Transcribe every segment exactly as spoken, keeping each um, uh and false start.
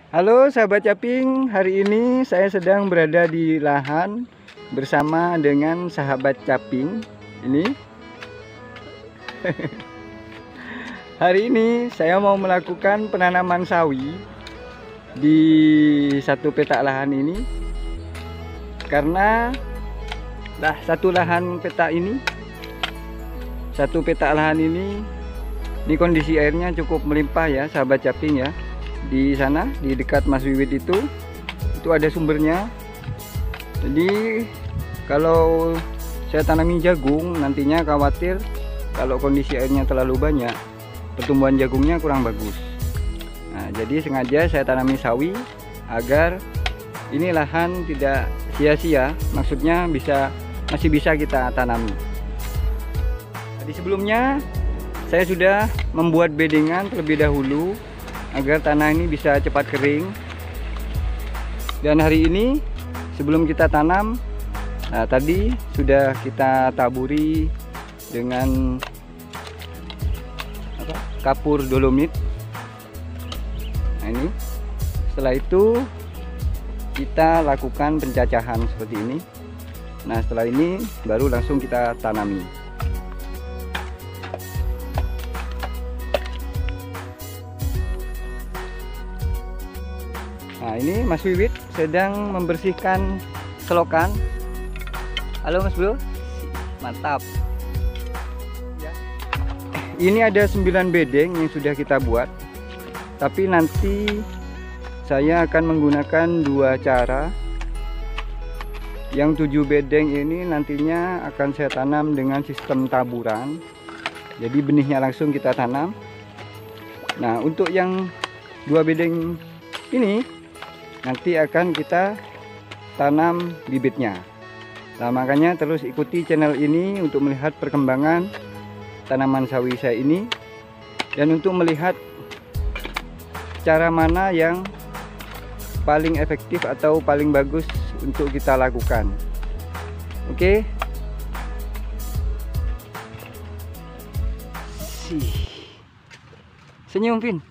Halo sahabat caping, hari ini saya sedang berada di lahan bersama dengan sahabat caping ini. Hari ini saya mau melakukan penanaman sawi di satu petak lahan ini, karena lah satu lahan petak ini, satu petak lahan ini, ini kondisi airnya cukup melimpah ya sahabat caping ya. Di sana di dekat Mas Wiwit itu itu ada sumbernya. Jadi kalau saya tanami jagung, nantinya khawatir kalau kondisi airnya terlalu banyak, pertumbuhan jagungnya kurang bagus. Nah, jadi sengaja saya tanami sawi agar ini lahan tidak sia-sia, maksudnya bisa masih bisa kita tanami. Tadi sebelumnya saya sudah membuat bedengan terlebih dahulu agar tanah ini bisa cepat kering. Dan hari ini sebelum kita tanam, nah tadi sudah kita taburi dengan apa, kapur dolomit. Nah ini setelah itu kita lakukan pencacahan seperti ini. Nah setelah ini baru langsung kita tanami. Nah ini Mas Wiwit sedang membersihkan selokan. Halo Mas Bro, mantap ya. Ini ada sembilan bedeng yang sudah kita buat, tapi nanti saya akan menggunakan dua cara. Yang tujuh bedeng ini nantinya akan saya tanam dengan sistem taburan, jadi benihnya langsung kita tanam. Nah untuk yang dua bedeng ini nanti akan kita tanam bibitnya. Nah makanya terus ikuti channel ini untuk melihat perkembangan tanaman sawi saya ini, dan untuk melihat cara mana yang paling efektif atau paling bagus untuk kita lakukan. Oke. Senyum Vin.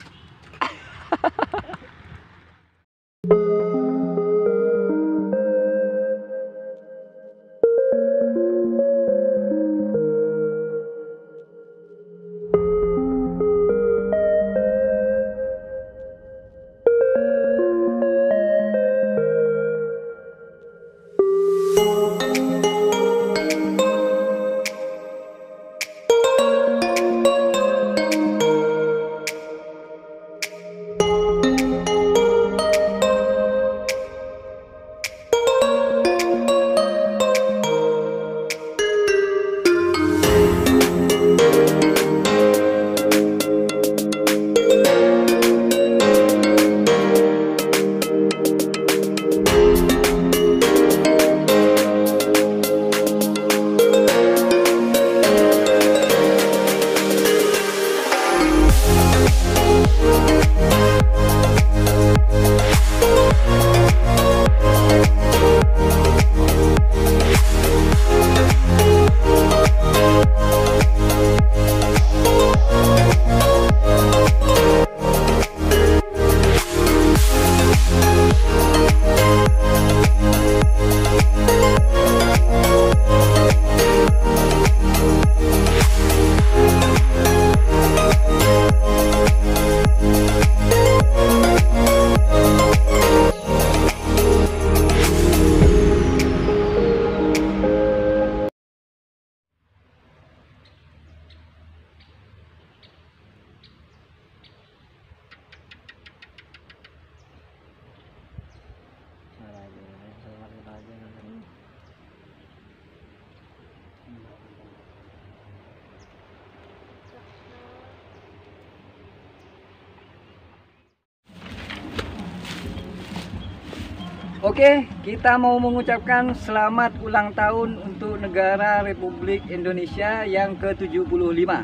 Oke, kita mau mengucapkan selamat ulang tahun untuk negara Republik Indonesia yang ke tujuh puluh lima.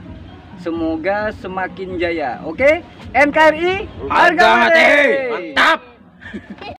Semoga semakin jaya. Oke, N K R I harga mati. Mantap.